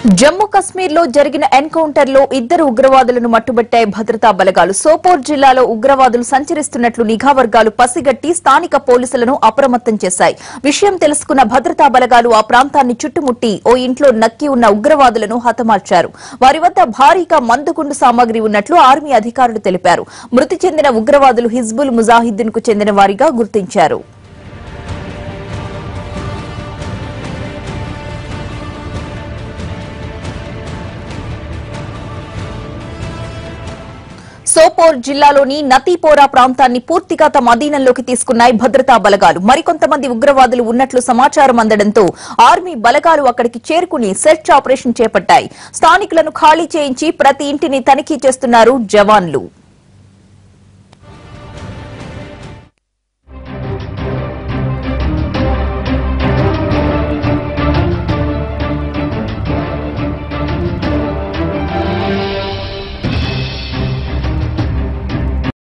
జమ్మూ కశ్మీర్ లో జరిగిన ఎన్కౌంటర్ లో ఇద్దరు ఉగ్రవాదులను మట్టుబట్టాయి భద్రతా బలగాలు. సోపోర్ జిల్లాలో ఉగ్రవాదులు సంచరిస్తున్నట్లు నిఘా వర్గాలు పసిగట్టి స్థానిక పోలీసులను అప్రమత్తం చేశాయి. విషయం తెలుసుకున్న భద్రతా బలగాలు ఆ ప్రాంతాన్ని చుట్టుముట్టి ఓ ఇంట్లో నక్కి ఉన్న ఉగ్రవాదులను హతమార్చారు. వారి వద్ద భారీగా మందుగుండు సామాగ్రి ఉన్నట్లు ఆర్మీ అధికారులు తెలిపారు. మృతి చెందిన ఉగ్రవాదులు హిజ్బుల్ ముజాహిద్దీన్ కు చెందిన వారిగా గుర్తించారు. సోపోర్ జిల్లాలోని నతీపోరా ప్రాంతాన్ని పూర్తిగా తమ అధీనంలోకి తీసుకున్నాయి భద్రతా బలగాలు. మరికొంతమంది ఉగ్రవాదులు ఉన్నట్లు సమాచారం అందడంతో ఆర్మీ బలగాలు అక్కడికి చేరుకుని సెర్చ్ ఆపరేషన్ చేపట్టాయి. స్థానికులను ఖాళీ చేయించి ప్రతి ఇంటిని తనిఖీ చేస్తున్నారు జవాన్లు.